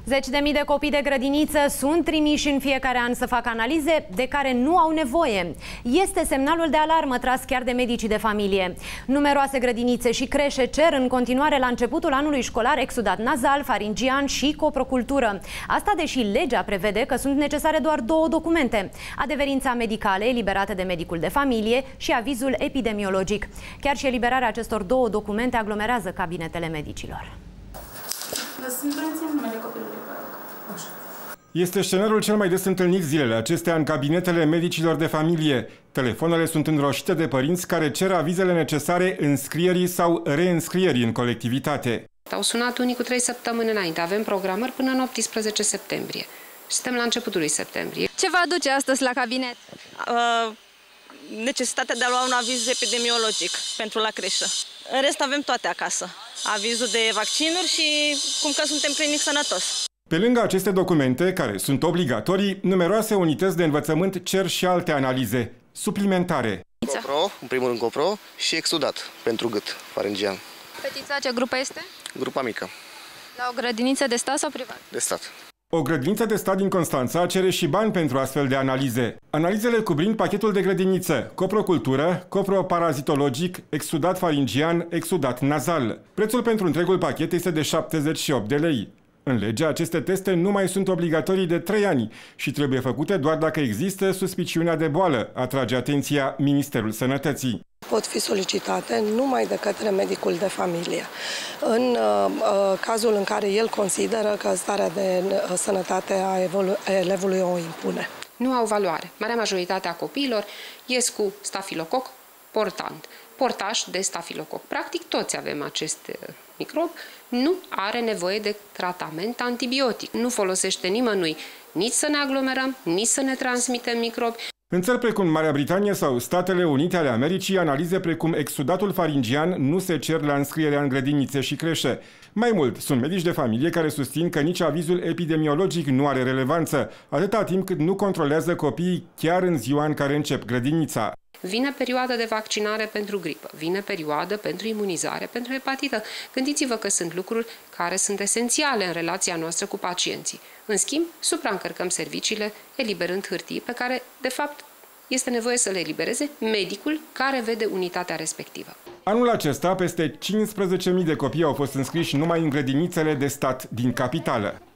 Zeci de mii de copii de grădiniță sunt trimiși în fiecare an să facă analize de care nu au nevoie. Este semnalul de alarmă tras chiar de medicii de familie. Numeroase grădinițe și creșe cer în continuare la începutul anului școlar exudat nazal, faringian și coprocultură. Asta deși legea prevede că sunt necesare doar 2 documente: adeverința medicală eliberată de medicul de familie și avizul epidemiologic. Chiar și eliberarea acestor 2 documente aglomerează cabinetele medicilor. Este scenariul cel mai des întâlnit zilele acestea în cabinetele medicilor de familie. Telefoanele sunt înroșite de părinți care cer avizele necesare înscrierii sau reînscrierii în colectivitate. Au sunat unii cu 3 săptămâni înainte. Avem programări până în 18 septembrie. Suntem la începutul lui septembrie. Ce vă aduce astăzi la cabinet? Necesitatea de a lua un aviz epidemiologic pentru la creșă. În rest avem toate acasă. Avizul de vaccinuri și cum că suntem clinic sănătos. Pe lângă aceste documente, care sunt obligatorii, numeroase unități de învățământ cer și alte analize suplimentare. Copro, în primul rând copro și exudat pentru gât faringian. Fetița ce grupă este? Grupa mică. La o grădiniță de stat sau privat? De stat. O grădiniță de stat din Constanța cere și bani pentru astfel de analize. Analizele cuprind pachetul de grădiniță, coprocultură, coproparazitologic, exudat faringian, exudat nazal. Prețul pentru întregul pachet este de 78 de lei. În lege, aceste teste nu mai sunt obligatorii de 3 ani și trebuie făcute doar dacă există suspiciunea de boală, atrage atenția Ministerul Sănătății. Pot fi solicitate numai de către medicul de familie, în cazul în care el consideră că starea de sănătate a elevului o impune. Nu au valoare. Marea majoritate a copiilor ies cu stafilococ portant, portaș de stafilococ. Practic toți avem acest microb, nu are nevoie de tratament antibiotic. Nu folosește nimănui nici să ne aglomerăm, nici să ne transmitem microbi. În țări precum Marea Britanie sau Statele Unite ale Americii, analize precum exudatul faringian nu se cer la înscrierea în grădinițe și creșe. Mai mult, sunt medici de familie care susțin că nici avizul epidemiologic nu are relevanță, atâta timp cât nu controlează copiii chiar în ziua în care încep grădinița. Vine perioada de vaccinare pentru gripă, vine perioada pentru imunizare, pentru hepatită. Gândiți-vă că sunt lucruri care sunt esențiale în relația noastră cu pacienții. În schimb, supraîncărcăm serviciile eliberând hârtii pe care, de fapt, este nevoie să le elibereze medicul care vede unitatea respectivă. Anul acesta, peste 15.000 de copii au fost înscriși numai în grădinițele de stat din capitală.